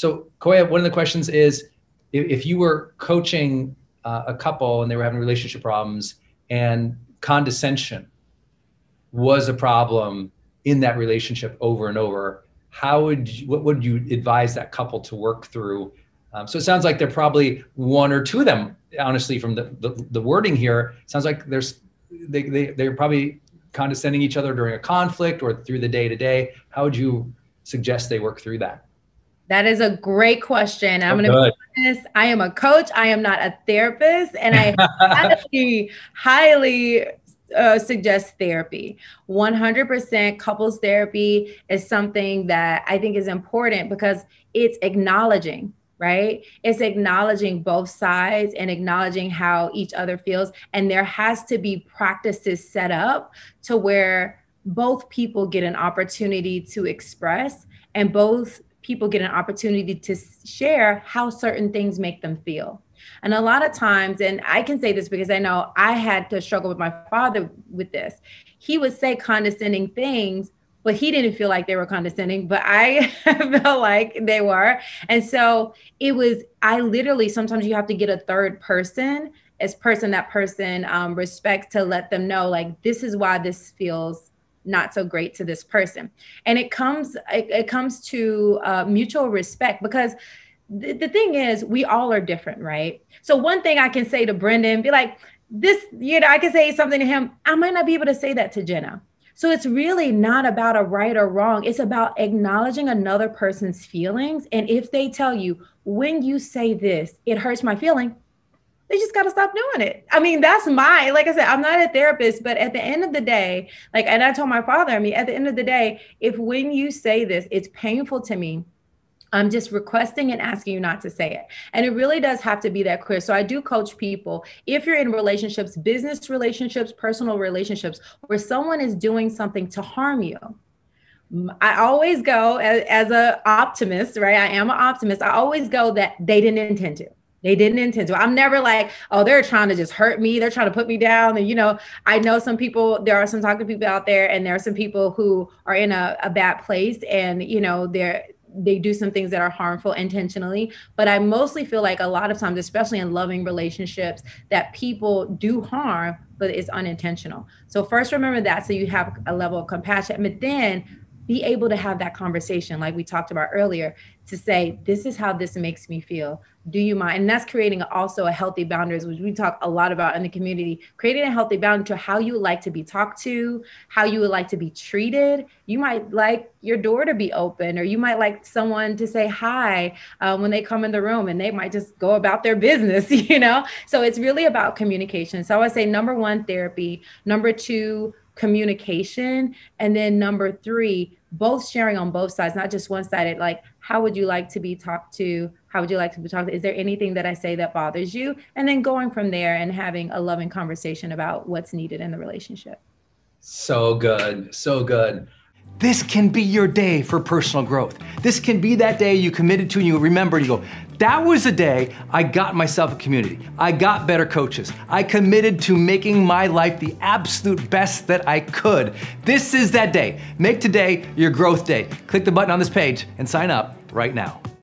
So Koya, one of the questions is, if you were coaching a couple and they were having relationship problems and condescension was a problem in that relationship over and over, what would you advise that couple to work through? So it sounds like there are probably one or two of them, honestly, from the wording here, it sounds like they're probably condescending each other during a conflict or through the day to day. How would you suggest they work through that? That is a great question. I'm going to Good. be honest. I am a coach. I am not a therapist, and I highly suggest therapy. 100% couples therapy is something that I think is important because it's acknowledging, right? It's acknowledging both sides and acknowledging how each other feels. And there has to be practices set up to where both people get an opportunity to express and both people get an opportunity to share how certain things make them feel. And a lot of times, and I can say this because I know I had to struggle with my father with this, he would say condescending things, but he didn't feel like they were condescending, but I felt like they were. And so I literally, sometimes you have to get a third person that person respects to let them know, like, this is why this feels not so great to this person. And it comes to mutual respect, because the thing is, we all are different, right? So one thing I can say to Brendan, be like, this, I can say something to him. I might not be able to say that to Jenna. So it's really not about a right or wrong. It's about acknowledging another person's feelings. And if they tell you, when you say this, it hurts my feeling, they just got to stop doing it. I mean, like I said, I'm not a therapist, but at the end of the day, and I told my father, at the end of the day, if when you say this, it's painful to me, I'm just requesting and asking you not to say it. And it really does have to be that clear. So I do coach people. If you're in relationships, business relationships, personal relationships, where someone is doing something to harm you, I always go as an optimist, right? I am an optimist. I always go that they didn't intend to. They didn't intend to. I'm never like, oh, they're trying to just hurt me. They're trying to put me down. And, I know some people, there are some toxic people out there, and there are some people who are in a bad place, and, they do some things that are harmful intentionally. But I mostly feel like a lot of times, especially in loving relationships, that people do harm, but it's unintentional. So first, remember that, so you have a level of compassion, but then be able to have that conversation like we talked about earlier, to say, this is how this makes me feel. Do you mind? And that's creating also a healthy boundaries, which we talk a lot about in the community, creating a healthy boundary to how you would like to be talked to, how you would like to be treated. You might like your door to be open, or you might like someone to say hi when they come in the room, and they might just go about their business, So it's really about communication. So I would say, number one, therapy. Number two, communication. And then number three, both sharing on both sides, not just one-sided. Like, how would you like to be talked to? How would you like to be talked to? Is there anything that I say that bothers you? And then going from there and having a loving conversation about what's needed in the relationship. So good. So good. This can be your day for personal growth. This can be that day you committed to, and you remember, and you go, that was the day I got myself a community. I got better coaches. I committed to making my life the absolute best that I could. This is that day. Make today your growth day. Click the button on this page and sign up right now.